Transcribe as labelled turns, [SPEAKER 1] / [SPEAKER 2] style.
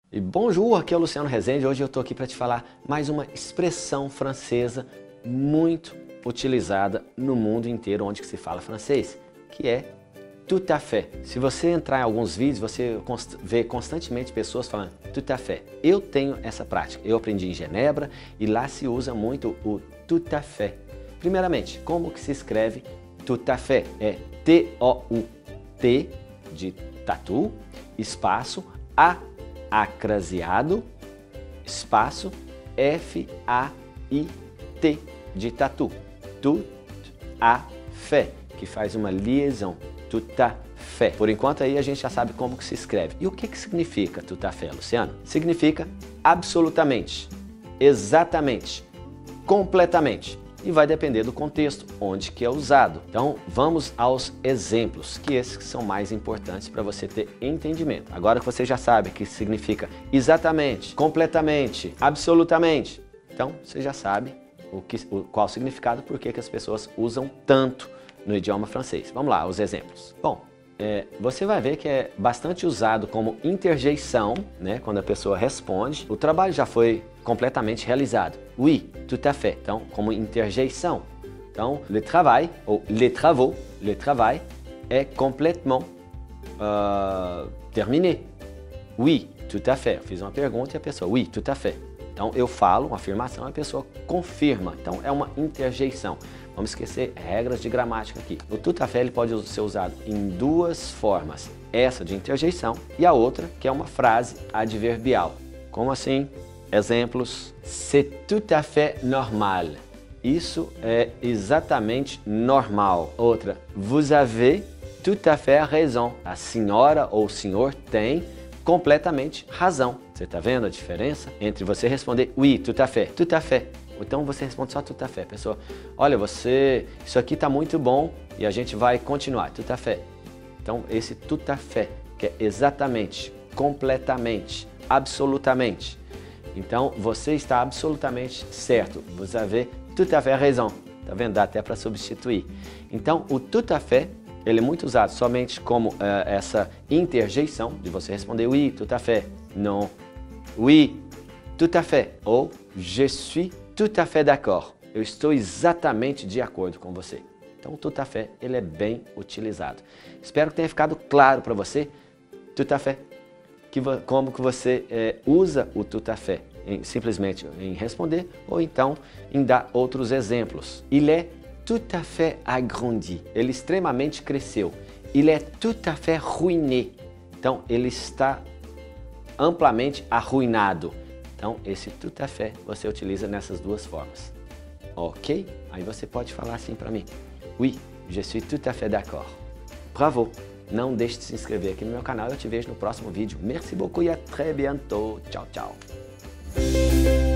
[SPEAKER 1] E bonjour, aqui é o Luciano Rezende. Hoje eu estou aqui para te falar mais uma expressão francesa muito utilizada no mundo inteiro onde que se fala francês, que é tout à fait. Se você entrar em alguns vídeos, você vê constantemente pessoas falando tout à fait. Eu tenho essa prática, eu aprendi em Genebra e lá se usa muito o tout à fait. Primeiramente, como que se escreve tout à fait? É T-O-U-T de tatu, espaço, A acraseado, espaço, F-A-I-T de tatu. Tout à fait, que faz uma liaison. Tout à fait. Por enquanto aí a gente já sabe como que se escreve. E o que que significa tout à fait, Luciano? Significa absolutamente, exatamente, completamente. E vai depender do contexto, onde que é usado. Então vamos aos exemplos, que esses são mais importantes para você ter entendimento. Agora que você já sabe que significa exatamente, completamente, absolutamente, então você já sabe qual o significado, por que as pessoas usam tanto no idioma francês. Vamos lá, os exemplos. Bom, você vai ver que é bastante usado como interjeição, né, quando a pessoa responde. O trabalho já foi completamente realizado. Oui, tout à fait. Então, como interjeição. Então, le travail, ou les travaux, le travail é complètement terminé. Oui, tout à fait. Eu fiz uma pergunta e a pessoa, oui, tout à fait. Então, eu falo uma afirmação e a pessoa confirma. Então, é uma interjeição. Vamos esquecer regras de gramática aqui. O tout à fait ele pode ser usado em duas formas. Essa de interjeição e a outra que é uma frase adverbial. Como assim? Exemplos. C'est tout à fait normal. Isso é exatamente normal. Outra. Vous avez tout à fait raison. A senhora ou o senhor tem completamente razão. Você está vendo a diferença entre você responder oui, tout à fait, tout à fait. Então você responde só tout à fait. Pessoa, olha, isso aqui está muito bom e a gente vai continuar, tout à fait. Então esse tout à fait, que é exatamente, completamente, absolutamente. Então você está absolutamente certo. Vous avez tout à fait raison. Tá vendo? Dá até para substituir. Então o tout à fait, ele é muito usado somente como essa interjeição de você responder oui, tout à fait, non, oui, tout à fait, ou je suis tout à fait d'accord. Eu estou exatamente de acordo com você. Então, o tout à fait, ele é bem utilizado. Espero que tenha ficado claro para você, tout à fait, como que você usa o tout à fait, simplesmente em responder ou então em dar outros exemplos. Il est tout à fait agrandi. Ele extremamente cresceu. Il est tout à fait ruiné. Então, ele está amplamente arruinado. Então, esse tout à fait você utiliza nessas duas formas. Ok? Aí você pode falar assim para mim. Oui, je suis tout à fait d'accord. Bravo! Não deixe de se inscrever aqui no meu canal. Eu te vejo no próximo vídeo. Merci beaucoup e à très bientôt. Tchau, tchau.